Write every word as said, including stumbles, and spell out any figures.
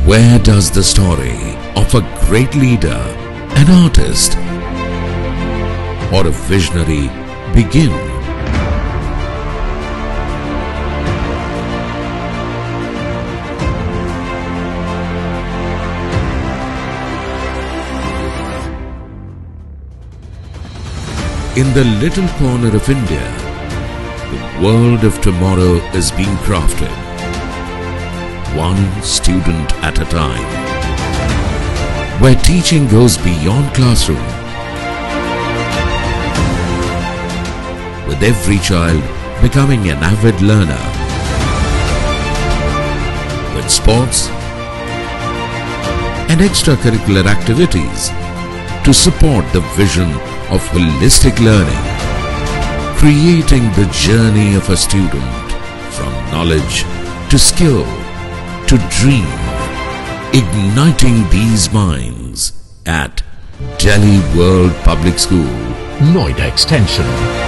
Where does the story of a great leader, an artist, or a visionary begin? In the little corner of India, the world of tomorrow is being crafted, one student at a time, where teaching goes beyond classroom, with every child becoming an avid learner, with sports and extracurricular activities to support the vision of holistic learning, creating the journey of a student from knowledge to skill to dream, igniting these minds at Delhi World Public School, Noida Extension.